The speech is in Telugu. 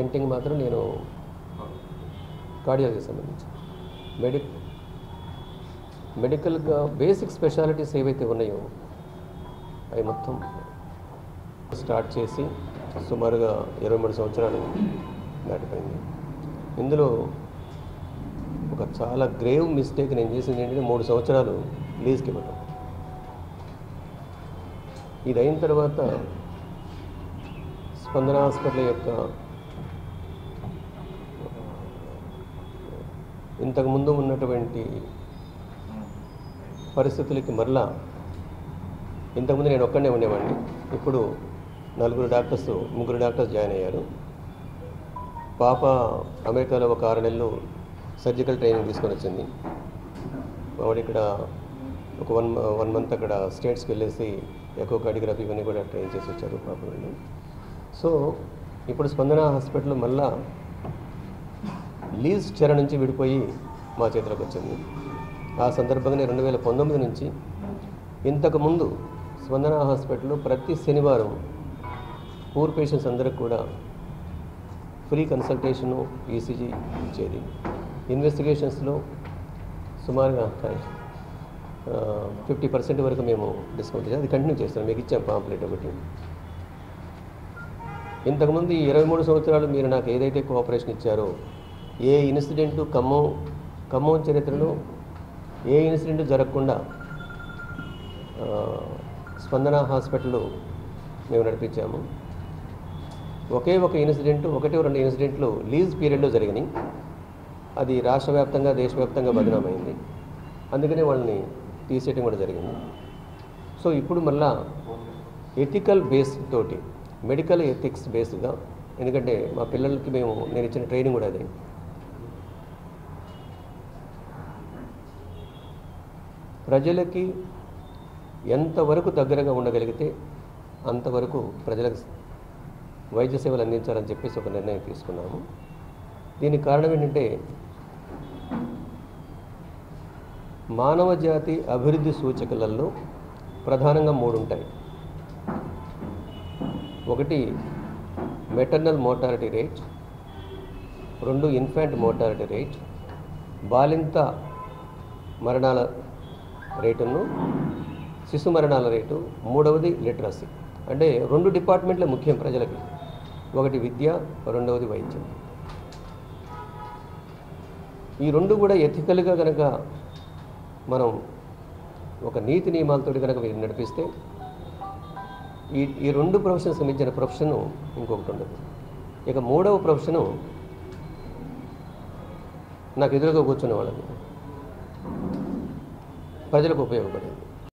స్టెంటింగ్ మాత్రం నేను కార్డియాలజీకి సంబంధించి మెడికల్గా బేసిక్ స్పెషాలిటీస్ ఏవైతే ఉన్నాయో అవి మొత్తం స్టార్ట్ చేసి సుమారుగా 23 సంవత్సరాలు దాటిపోయింది. ఇందులో ఒక చాలా గ్రేవ్ మిస్టేక్ నేను చేసింది ఏంటంటే 3 సంవత్సరాలు లీజ్కి ఇవ్వటం. ఇది అయిన తర్వాత స్పందన హాస్పిటల్ యొక్క ఇంతకుముందు ఉన్నటువంటి పరిస్థితులకి మరలా, ఇంతకుముందు నేను ఒక్కడే ఉండేవాడిని, ఇప్పుడు 4 డాక్టర్స్ 3 డాక్టర్స్ జాయిన్ అయ్యారు. పాప అమెరికాలో ఒక 6 నెలలు సర్జికల్ ట్రైనింగ్ తీసుకొని వచ్చింది. వాడు ఇక్కడ ఒక 1 మంత్ అక్కడ స్టేట్స్కి వెళ్ళేసి ఎకోకార్డియోగ్రఫీ ఇవన్నీ కూడా ట్రైన్ చేసి వచ్చారు పాప వాళ్ళు. సో ఇప్పుడు స్పందన హాస్పిటల్ మళ్ళా లీజ్ చెర నుంచి విడిపోయి మా చేతిలోకి వచ్చింది. ఆ సందర్భంగానే 2019 నుంచి ఇంతకుముందు స్పందన హాస్పిటల్లో ప్రతి శనివారం పూర్ పేషెంట్స్ అందరికి కూడా ఫ్రీ కన్సల్టేషను, ఈసీజీ ఇచ్చేది. ఇన్వెస్టిగేషన్స్లో సుమారుగా 50% వరకు మేము డిస్కౌంట్ చేసి అది కంటిన్యూ చేస్తాం. మీకు ఇచ్చాం పాంప్లెట్ ఒకటి. ఇంతకుముందు ఈ 23 సంవత్సరాలు మీరు నాకు ఏదైతే కోఆపరేషన్ ఇచ్చారో, ఏ ఇన్సిడెంటు ఖమ్మం చరిత్రలో ఏ ఇన్సిడెంట్ జరగకుండా స్పందన హాస్పిటల్ మేము నడిపించాము. ఒకే ఒక ఇన్సిడెంట్, 1-2 ఇన్సిడెంట్లు లీజ్ పీరియడ్లో జరిగినాయి. అది రాష్ట్ర వ్యాప్తంగా దేశవ్యాప్తంగా బదనామైంది. అందుకనే వాళ్ళని తీసేయడం కూడా జరిగింది. సో ఇప్పుడు మళ్ళా ఎథికల్ బేస్ తోటి, మెడికల్ ఎథిక్స్ బేస్గా, ఎందుకంటే మా పిల్లలకి నేను ఇచ్చిన ట్రైనింగ్ కూడా అదే. ప్రజలకి ఎంతవరకు దగ్గరగా ఉండగలిగితే అంతవరకు ప్రజలకు వైద్య సేవలు అందించాలని చెప్పేసి ఒక నిర్ణయం తీసుకున్నాము. దీనికి కారణం ఏంటంటే మానవ జాతి అభివృద్ధి సూచికలలో ప్రధానంగా 3 ఉంటాయి. ఒకటి maternal mortality rate, 2 infant mortality rate, బాలింత మరణాల రేటును, శిశు మరణాల రేటు, 3వది లిటరసీ. అంటే 2 డిపార్ట్మెంట్లే ముఖ్యం ప్రజలకి. ఒకటి విద్య, 2వది వైద్యం. ఈ 2 కూడా ఎథికల్గా కనుక మనం ఒక నీతి నియమాలతో కనుక నడిపిస్తే ఈ 2 ప్రొఫెషన్స్ మించిన ప్రొఫెషను ఇంకొకటి ఉండదు. ఇక 3వ ప్రొఫెషను నాకు ఎదురుగా కూర్చునే వాళ్ళని ప్రజలకు ఉపయోగపడేది.